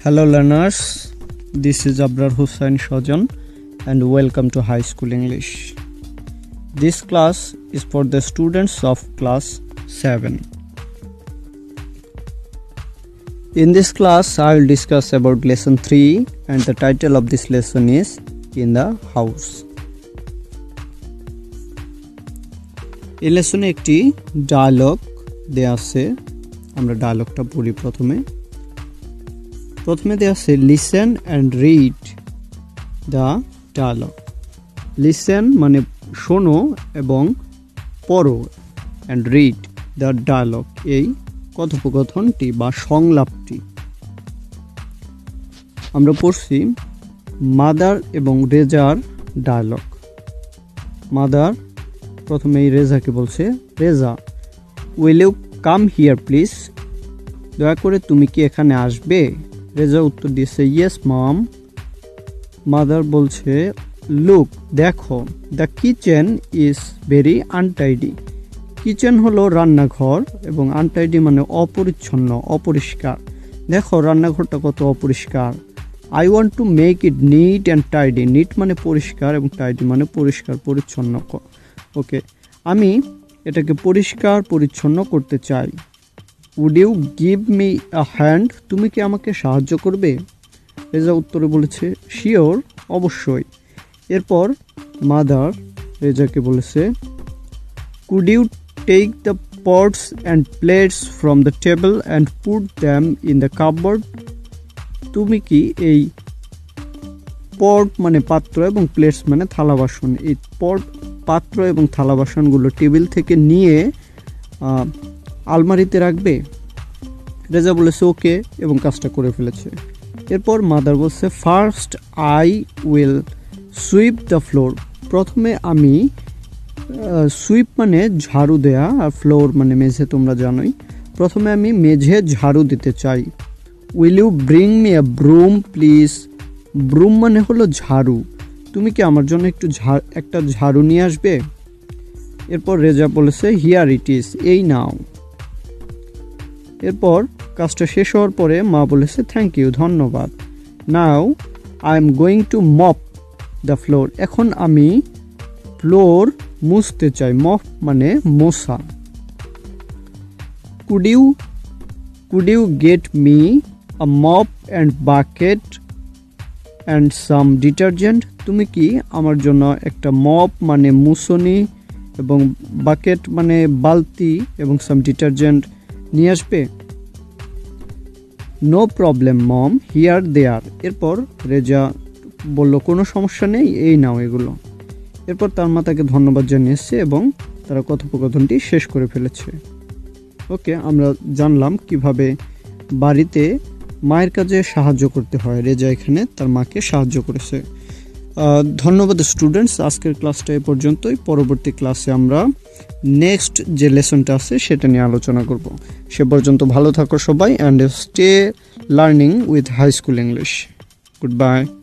Hello learners, this is Abrar Hussain Shajan and welcome to High School English. This class is for the students of class 7. In this class I will discuss about lesson 3 and the title of this lesson is In the House. এই লেসনে একটি dialogue দেয়া আছে, আমরা ডায়লগটা পড়ি। প্রথমে দেয়া আছে listen and read the dialogue. Listen মানে শোনো এবং পড়ো, অ্যান্ড রিড দ্য ডায়লগ এই কথোপকথনটি বা সংলাপটি। আমরা পড়ছি মাদার এবং রেজার ডায়লগ। মাদার প্রথমে এই রেজাকে বলছে, Reza will you come here please, দয়া করে তুমি কি এখানে আসবে? রেজা উত্তর দিয়েছে ইয়েস মম। মাদার বলছে লুক দেখো, the kitchen is very untidy. Kitchen হলো রান্নাঘর এবং আনটাইডি মানে অপরিচ্ছন্ন, অপরিষ্কার। দেখো রান্নাঘরটা কত অপরিষ্কার। I want to make it neat and tidy. Neat মানে পরিষ্কার এবং টাইডি মানে পরিষ্কার পরিচ্ছন্ন। ওকে, আমি এটাকে পরিষ্কার পরিচ্ছন্ন করতে চাই। Would you give me a hand, তুমি কি আমাকে সাহায্য করবে? রেজা উত্তরে বলেছে শিওর, অবশ্যই। এরপর মাদার রেজাকে বলেছে could you take the pots and plates from the table and put them in the cupboard. তুমি কি এই পট মানে পাত্র এবং প্লেটস মানে থালা বাসন, এই পাত্র এবং থালা বাসনগুলো টেবিল থেকে নিয়ে আলমারিতে রাখবে? রেজা বলেছে ওকে এবং কাজটা করে ফেলেছে। এরপর মাদার বলছে first I will sweep the floor. প্রথমে আমি সুইপ মানে ঝাড়ু দেয়া আর ফ্লোর মানে মেঝে, তোমরা জানোই। প্রথমে আমি মেঝে ঝাড়ু দিতে চাই। Will you bring me a broom please. Broom মানে হলো ঝাড়ু, তুমি কি আমার জন্য একটা ঝাড়ু নিয়ে আসবে? এরপর রেজা বলেছে হিয়ার ইট ইজ, এই নাও। এরপর কাজটা শেষ হওয়ার পরে মা বলেছে থ্যাংক ইউ, ধন্যবাদ। Now I am going to mop the floor. এখন আমি ফ্লোর মুছতে চাই। মপ মানে মোছা। Could you get me a mop and bucket and some detergent. তুমি কি আমার জন্য একটা মপ মানে মুছনি এবং বাকেট মানে বালতি এবং সাম ডিটারজেন্ট নিয়ে আসবে? No problem mom, here they are. এরপর রেজা বলল কোনো সমস্যা নেই, এই নাও এগুলো। এরপর তার মা তাকে ধন্যবাদ জানিয়েছে এবং তারা কথোপকথনটি শেষ করে ফেলেছে। ওকে, আমরা জানলাম কিভাবে বাড়িতে মায়ের কাজে সাহায্য করতে হয়। রেজা এখানে তার মাকে সাহায্য করেছে। ধন্যবাদ স্টুডেন্টস, আজকের ক্লাসটা এ পর্যন্তই। পরবর্তী ক্লাসে আমরা নেক্সট যে লেসনটা আছে সেটা নিয়ে আলোচনা করব। সে পর্যন্ত ভালো থাকো সবাই, and stay learning with high school English. Good bye.